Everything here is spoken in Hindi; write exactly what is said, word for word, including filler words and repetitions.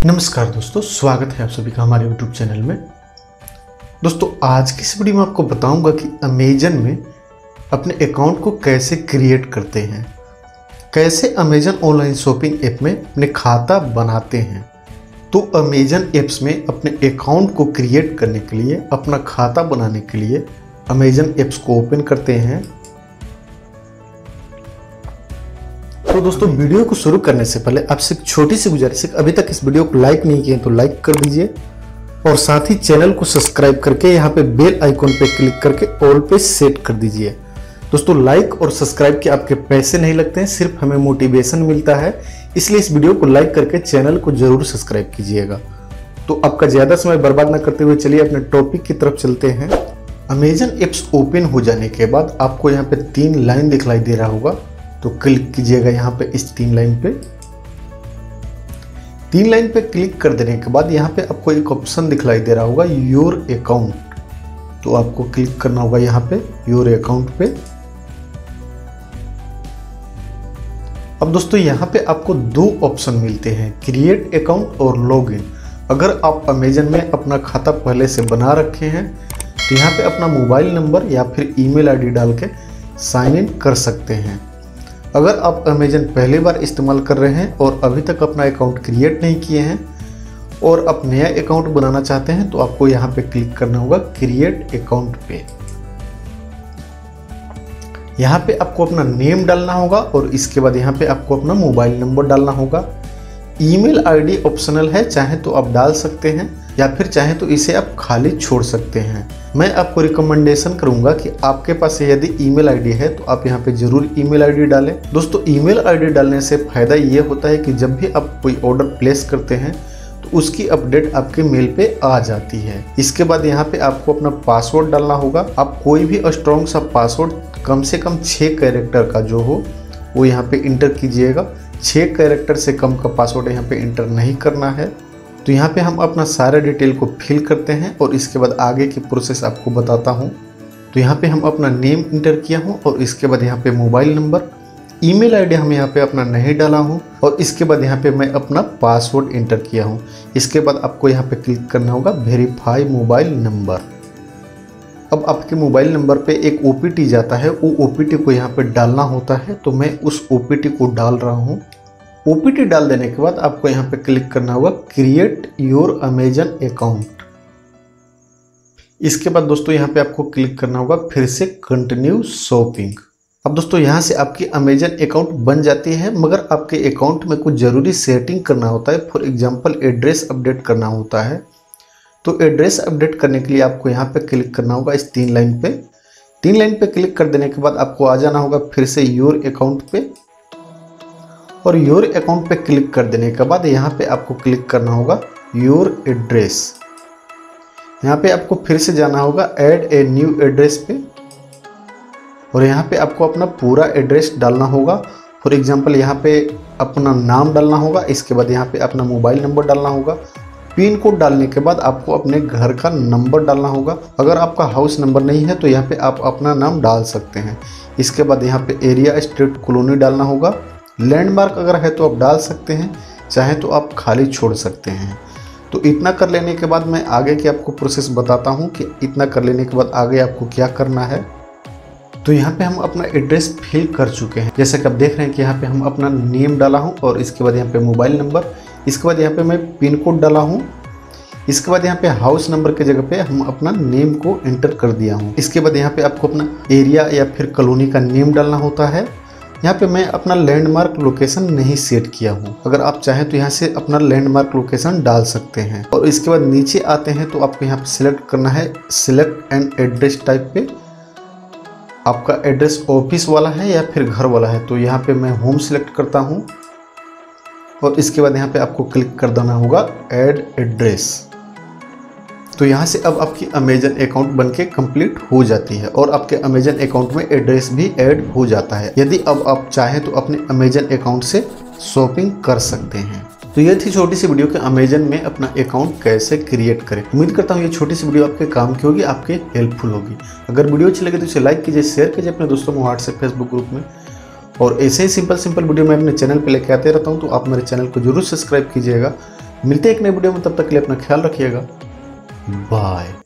नमस्कार दोस्तों, स्वागत है आप सभी का हमारे यूट्यूब चैनल में। दोस्तों आज की इस वीडियो में आपको बताऊंगा कि अमेजन में अपने अकाउंट को कैसे क्रिएट करते हैं, कैसे अमेजन ऑनलाइन शॉपिंग ऐप में अपने खाता बनाते हैं। तो अमेजन ऐप्स में अपने अकाउंट को क्रिएट करने के लिए, अपना खाता बनाने के लिए अमेजन ऐप्स को ओपन करते हैं। तो दोस्तों वीडियो को शुरू करने से पहले आपसे एक छोटी सी गुजारिश है, अभी तक इस वीडियो को लाइक नहीं किए तो लाइक कर दीजिए और साथ ही चैनल को सब्सक्राइब करके यहाँ पे बेल आइकॉन पे क्लिक करके ऑल पे सेट कर दीजिए। दोस्तों लाइक और सब्सक्राइब के आपके पैसे नहीं लगते हैं, सिर्फ हमें मोटिवेशन मिलता है, इसलिए इस वीडियो को लाइक करके चैनल को जरूर सब्सक्राइब कीजिएगा। तो आपका ज़्यादा समय बर्बाद न करते हुए चलिए अपने टॉपिक की तरफ चलते हैं। अमेजन ऐप्स ओपन हो जाने के बाद आपको यहाँ पे तीन लाइन दिखलाई दे रहा होगा, तो क्लिक कीजिएगा यहाँ पे इस तीन लाइन पे। तीन लाइन पे क्लिक कर देने के बाद यहाँ पे आपको एक ऑप्शन दिखलाई दे रहा होगा योर अकाउंट, तो आपको क्लिक करना होगा यहाँ पे योर अकाउंट पे। अब दोस्तों यहाँ पे आपको दो ऑप्शन मिलते हैं, क्रिएट अकाउंट और लॉगिन। अगर आप अमेजन में अपना खाता पहले से बना रखे हैं तो यहाँ पे अपना मोबाइल नंबर या फिर ईमेल आईडी डाल के साइन इन कर सकते हैं। अगर आप अमेजन पहली बार इस्तेमाल कर रहे हैं और अभी तक अपना अकाउंट क्रिएट नहीं किए हैं और आप नया अकाउंट बनाना चाहते हैं तो आपको यहाँ पे क्लिक करना होगा क्रिएट अकाउंट पे। यहाँ पे आपको अपना नेम डालना होगा और इसके बाद यहाँ पे आपको अपना मोबाइल नंबर डालना होगा। ईमेल आईडी ऑप्शनल है, चाहे तो आप डाल सकते हैं या फिर चाहे तो इसे आप खाली छोड़ सकते हैं। मैं आपको रिकमेंडेशन करूंगा कि आपके पास यदि ईमेल आईडी है तो आप यहाँ पे जरूर ईमेल आईडी डालें। दोस्तों ईमेल आईडी डालने से फायदा ये होता है कि जब भी आप कोई ऑर्डर प्लेस करते हैं तो उसकी अपडेट आपके मेल पे आ जाती है। इसके बाद यहाँ पे आपको अपना पासवर्ड डालना होगा। आप कोई भी स्ट्रॉन्ग सा पासवर्ड कम से कम छः कैरेक्टर का जो हो वो यहाँ पे इंटर कीजिएगा। छः कैरेक्टर से कम का पासवर्ड यहाँ पे इंटर नहीं करना है। तो यहाँ पे हम अपना सारा डिटेल को फिल करते हैं और इसके बाद आगे की प्रोसेस आपको बताता हूँ। तो यहाँ पे हम अपना नेम इंटर किया हूँ और इसके बाद यहाँ पे मोबाइल नंबर, ईमेल आईडी हम यहाँ पे अपना नहीं डाला हूँ और इसके बाद यहाँ पे मैं अपना पासवर्ड इंटर किया हूँ। इसके बाद आपको यहाँ पे क्लिक करना होगा वेरीफाई मोबाइल नंबर। अब आपके मोबाइल नंबर पे एक ओ पी टी जाता है, वो ओ पी टी को यहाँ पे डालना होता है, तो मैं उस ओ पी टी को डाल रहा हूँ। ओ पी टी डाल देने के बाद आपको यहाँ पे क्लिक करना होगा क्रिएट योर अमेजन अकाउंट। इसके बाद दोस्तों यहाँ पे आपको क्लिक करना होगा फिर से कंटिन्यू शॉपिंग। अब दोस्तों यहाँ से आपकी अमेजन अकाउंट बन जाती है, मगर आपके अकाउंट में कुछ ज़रूरी सेटिंग करना होता है। फॉर एग्जांपल एड्रेस अपडेट करना होता है। तो एड्रेस अपडेट करने के लिए आपको यहाँ पे क्लिक करना होगा इस तीन लाइन पे। तीन लाइन पे क्लिक कर देने के बाद आपको आ जाना होगा फिर से योर अकाउंट पे और योर अकाउंट पे क्लिक कर देने के बाद यहाँ पे आपको क्लिक करना होगा योर एड्रेस। यहाँ पे आपको फिर से जाना होगा ऐड ए न्यू एड्रेस पे और यहाँ पे आपको अपना पूरा एड्रेस डालना होगा। फॉर एग्जांपल यहाँ पे अपना नाम डालना होगा, इसके बाद यहाँ पे अपना मोबाइल नंबर डालना होगा। पिन कोड डालने के बाद आपको अपने घर का नंबर डालना होगा। अगर आपका हाउस नंबर नहीं है तो यहाँ पे आप अपना नाम डाल सकते हैं। इसके बाद यहाँ पे एरिया, स्टेट, कॉलोनी डालना होगा। लैंडमार्क अगर है तो आप डाल सकते हैं, चाहे तो आप खाली छोड़ सकते हैं। तो इतना कर लेने के बाद मैं आगे की आपको प्रोसेस बताता हूँ कि इतना कर लेने के बाद आगे आपको क्या करना है। तो यहाँ पे हम अपना एड्रेस फिल कर चुके हैं, जैसे कि आप देख रहे हैं कि यहाँ पे हम अपना नेम डाला हूँ और इसके बाद यहाँ पे मोबाइल नंबर, इसके बाद यहाँ पे मैं पिन कोड डाला हूँ। इसके बाद यहाँ पे हाउस नंबर के जगह पे हम अपना नेम को एंटर कर दिया हूँ। इसके बाद यहाँ पे आपको अपना एरिया या फिर कॉलोनी का नेम डालना होता है। यहाँ पे मैं अपना लैंडमार्क लोकेशन नहीं सेट किया हूँ, अगर आप चाहें तो यहाँ से अपना लैंडमार्क लोकेशन डाल सकते हैं। और इसके बाद नीचे आते हैं तो आपको यहाँ पे सिलेक्ट करना है सिलेक्ट एन एड्रेस टाइप पे। आपका एड्रेस ऑफिस वाला है या फिर घर वाला है, तो यहाँ पे मैं होम सिलेक्ट करता हूँ और इसके बाद यहाँ पे आपको क्लिक कर देना होगा ऐड एड्रेस। तो यहाँ से अब आपकी अमेजन अकाउंट बनके कंप्लीट हो जाती है और आपके अमेजन अकाउंट में एड्रेस भी ऐड हो जाता है। यदि अब आप चाहें तो अपने अमेजन अकाउंट से शॉपिंग कर सकते हैं। तो ये थी छोटी सी वीडियो कि अमेजन में अपना अकाउंट कैसे क्रिएट करें। उम्मीद करता हूँ ये छोटी सी वीडियो आपके काम की होगी, आपके हेल्पफुल होगी। अगर वीडियो अच्छी लगे तो इसे लाइक कीजिए, शेयर कीजिए अपने दोस्तों में, व्हाट्सएप, फेसबुक ग्रुप में। और ऐसे ही सिंपल सिंपल वीडियो मैं अपने चैनल पे लेके आते रहता हूँ, तो आप मेरे चैनल को जरूर सब्सक्राइब कीजिएगा मिलते हैं एक नई वीडियो में, तब तक के लिए अपना ख्याल रखिएगा। बाय।